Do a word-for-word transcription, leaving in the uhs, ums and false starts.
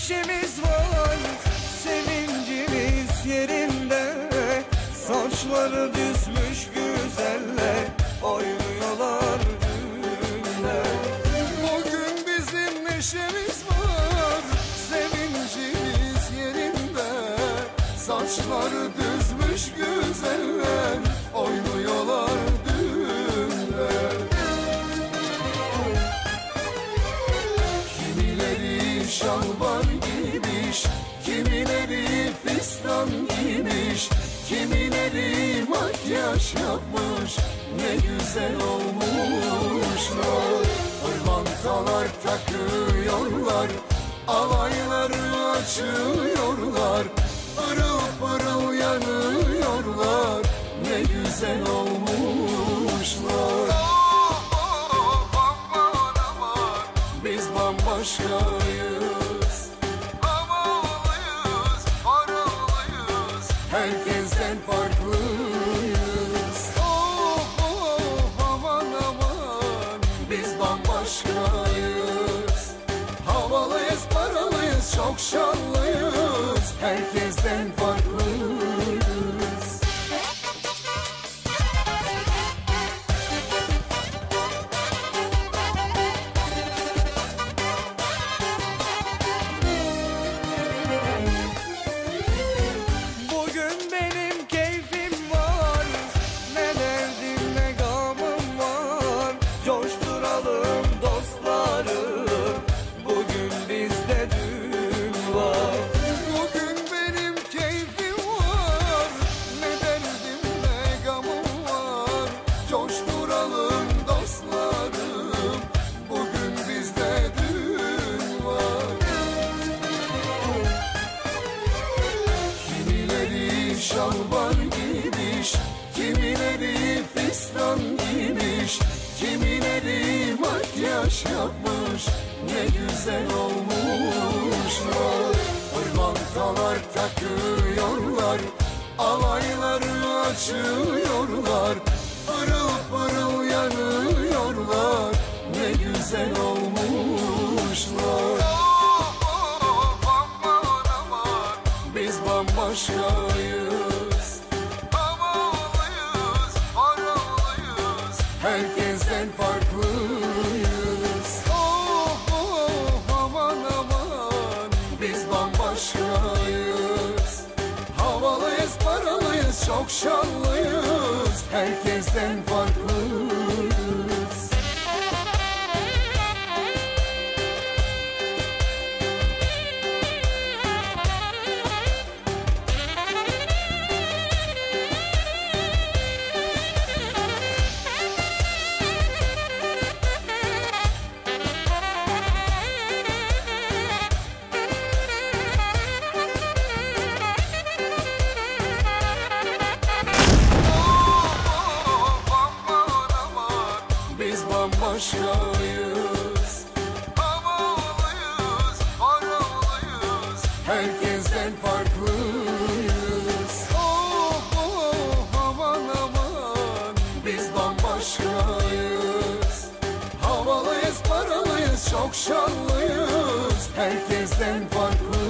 neşemiz var, sevincimiz yerinde. Saçları düzmüş güzeller, oynuyorlar düğünde. Bugün bizim neşemiz var, sevincimiz yerinde. Saçları düzmüş güzeller, oynuyorlar düğünde. Kimileri şalvar giymiş, kimileri fistan giymiş, kimileri makyaj yapmış, ne güzel olmuşlar. Pırlantalar takıyorlar, alayları açıyorlar, pırıl pırıl yanıyorlar, ne güzel olmuşlar. Biz bambaşkayız, havalıyız, paralıyız, herkesten farklıyız. Oh oh aman aman, biz bambaşkayız, havalıyız, paralıyız, çok şanlıyız, herkesten farklıyız. Şalvar giymiş, kimileri fistan giymiş, kimileri makyaj yapmış, ne güzel olmuşlar. Pırlantalar takıyorlar, alayları açıyorlar, pırıl pırıl yanıyorlar, ne güzel olmuşlar. Biz bambaşkayız, havalıyız, paralıyız, herkesten farklıyız. Oh oh aman aman, biz bambaşkayız, havalıyız, paralıyız, çok şanlıyız, herkesten farklıyız. Biz bambaşkayız, havalıyız, paralıyız, herkesten farklıyız. Oh oh aman aman, biz bambaşkayız, havalıyız, paralıyız, çok şanlıyız, herkesten farklıyız.